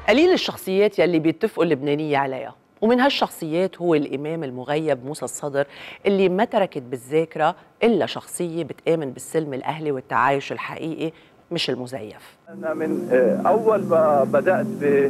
قليل الشخصيات يلي بيتفقوا اللبنانية عليها، ومن هالشخصيات هو الإمام المغيب موسى الصدر اللي ما تركت بالذاكرة إلا شخصية بتآمن بالسلم الأهلي والتعايش الحقيقي مش المزيف. أنا من أول ما بدأت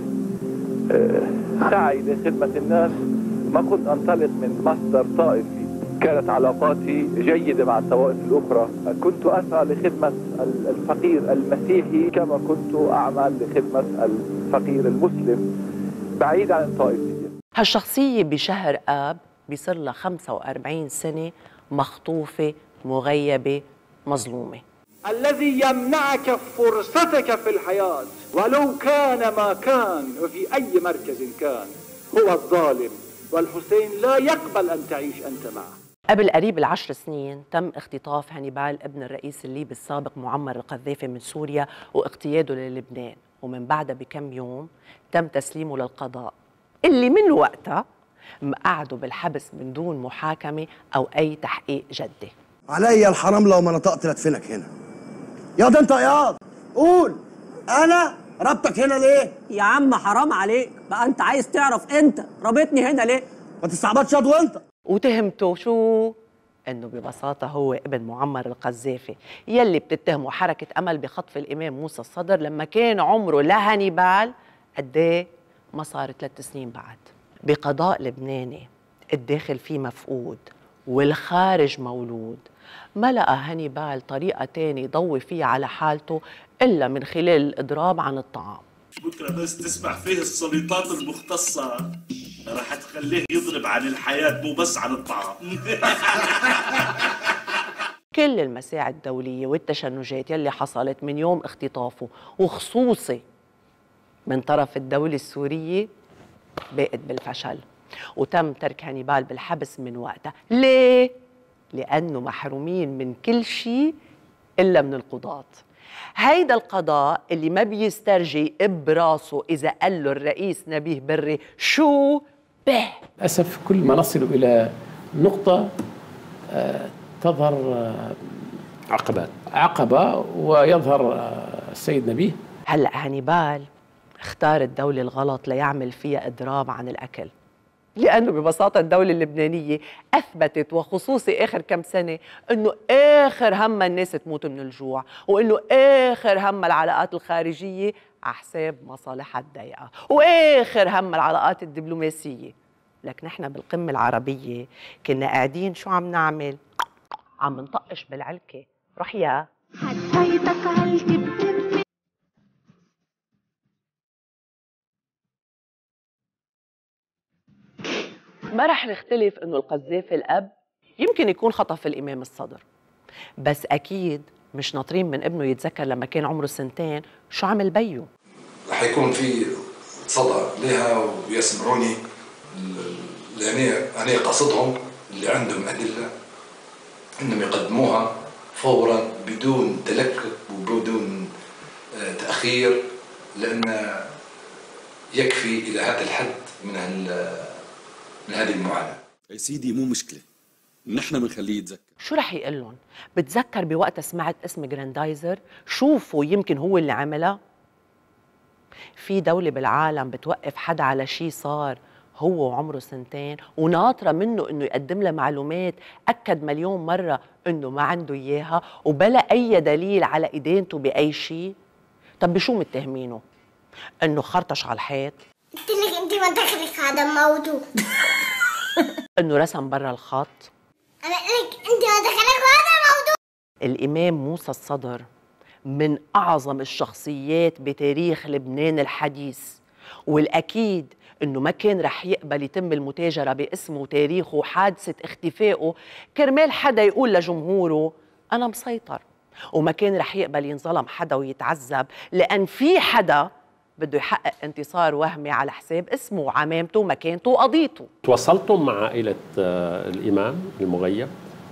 بسعي لخدمة الناس ما كنت أنطلق من مصدر طائفي، كانت علاقاتي جيدة مع الطوائف الأخرى، كنت أسعى لخدمة الفقير المسيحي كما كنت أعمل لخدمة الفقير المسلم بعيد عن الطائفية. هالشخصية بشهر آب بيصير لها 45 سنة مخطوفة مغيبة مظلومة. الذي يمنعك فرصتك في الحياة ولو كان ما كان وفي أي مركز كان هو الظالم، والحسين لا يقبل أن تعيش أنت معه. قبل قريب ال10 سنين تم اختطاف هانيبال ابن الرئيس الليبي السابق معمر القذافي من سوريا واغتياده للبنان، ومن بعدها بكم يوم تم تسليمه للقضاء اللي من وقتها مقعده بالحبس من دون محاكمة أو أي تحقيق جدي. علي الحرام لو ما نطقت لدفنك هنا. ياض انت ياض قول انا ربطك هنا ليه؟ يا عم حرام عليك بقى، انت عايز تعرف انت رابطني هنا ليه؟ ما تستعبطش ياض وانت. وتهمته شو؟ انه ببساطة هو ابن معمر القذافي يلي بتتهمه حركة امل بخطف الامام موسى الصدر لما كان عمره لهانيبال قد ايه؟ ما صار 3 سنين بعد. بقضاء لبناني الداخل فيه مفقود والخارج مولود، ما لقى هانيبال طريقة تاني يضوي فيها على حالته إلا من خلال الإضراب عن الطعام. بكرة بس تسمع فيه السلطات المختصة رح تخليه يضرب عن الحياة مو بس عن الطعام. كل المساعي الدولية والتشنجات يلي حصلت من يوم اختطافه وخصوصي من طرف الدولة السورية باءت بالفشل، وتم ترك هانيبال بالحبس من وقتها. ليه؟ لأنه محرومين من كل شيء إلا من القضاة. هيدا القضاء اللي ما بيسترجي براسه إذا قال له الرئيس نبيه بري شو به. للأسف كل ما نصل إلى نقطة تظهر عقبة ويظهر السيد نبيه. هلأ هانيبال اختار الدولة الغلط ليعمل فيها إضراب عن الأكل، لأنه ببساطة الدولة اللبنانية أثبتت وخصوصي آخر كم سنة أنه آخر هم الناس تموت من الجوع، وأنه آخر هم العلاقات الخارجية على حساب مصالحها الضيقة، وآخر هم العلاقات الدبلوماسية. لكن نحن بالقمة العربية كنا قاعدين شو عم نعمل؟ عم نطقش بالعلكة. روح يا حطيتك علكة. ما رح نختلف انه القذافي الاب يمكن يكون خطف الامام الصدر، بس اكيد مش ناطرين من ابنه يتذكر لما كان عمره 2 سنين شو عمل بيو. رح يكون في صدى لها ويسمعوني اللي أنا قصدهم اللي عندهم أدلة إنهم يقدموها فورا بدون تلكك وبدون تأخير، لأن يكفي إلى هذا الحد من هذه المعاناة. يا سيدي مو مشكلة، نحن بنخليه يتذكر. شو رح يقول لهم؟ بتذكر بوقتها سمعت اسم جراندايزر؟ شوفوا يمكن هو اللي عملها. في دولة بالعالم بتوقف حدا على شيء صار هو وعمره 2 سنين وناطرة منه انه يقدم لها معلومات اكد مليون مرة انه ما عنده اياها وبلا اي دليل على ادانته باي شيء؟ طب بشو متهمينه؟ انه خرطش على الحيط؟ قلت لك انت ما دخلك هذا الموضوع. انه رسم برا الخط؟ انا قلت لك انت ما دخلك هذا الموضوع. الامام موسى الصدر من اعظم الشخصيات بتاريخ لبنان الحديث، والاكيد انه ما كان رح يقبل يتم المتاجره باسمه وتاريخه وحادثه اختفائه كرمال حدا يقول لجمهوره انا مسيطر، وما كان رح يقبل ينظلم حدا ويتعذب لان في حدا بده يحقق انتصار وهمي على حساب اسمه وعمامته ومكانته وقضيته. تواصلتم مع عائلة الإمام المغيب؟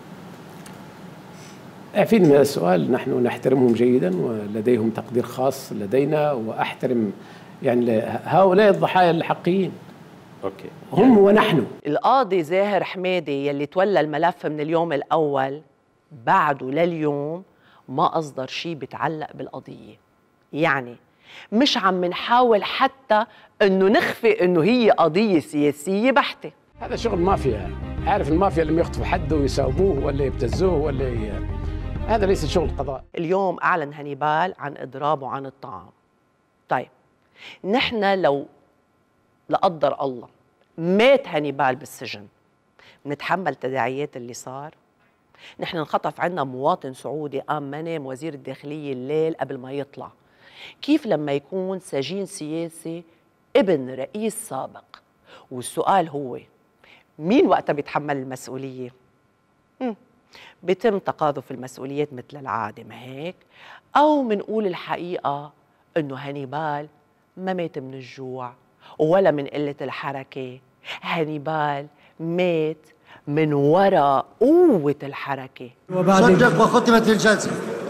اعفيني من هذا السؤال، نحن نحترمهم جيدا ولديهم تقدير خاص لدينا، وأحترم يعني هؤلاء الضحايا الحقيقيين. اوكي هم ونحن. القاضي زاهر حمادي يلي تولى الملف من اليوم الأول بعده لليوم ما أصدر شيء بيتعلق بالقضية، يعني مش عم نحاول حتى انه نخفي انه هي قضية سياسية بحتة. هذا شغل مافيا. عارف المافيا لما يخطفوا حد ويساوموه ولا يبتزوه ولا هذا ليس شغل القضاء. اليوم أعلن هانيبال عن إضرابه عن الطعام. طيب نحن لو لا قدر الله مات هانيبال بالسجن بنتحمل تداعيات اللي صار؟ نحن انخطف عنا مواطن سعودي قام منام وزير الداخلية الليل قبل ما يطلع. كيف لما يكون سجين سياسي ابن رئيس سابق؟ والسؤال هو مين وقتها بيتحمل المسؤولية؟ بيتم تقاذف المسؤوليات مثل العادة، ما هيك؟ أو منقول الحقيقة إنه هانيبال ما مات من الجوع ولا من قلة الحركة، هانيبال مات من وراء قوة الحركة. صدق وختمت الجلسة.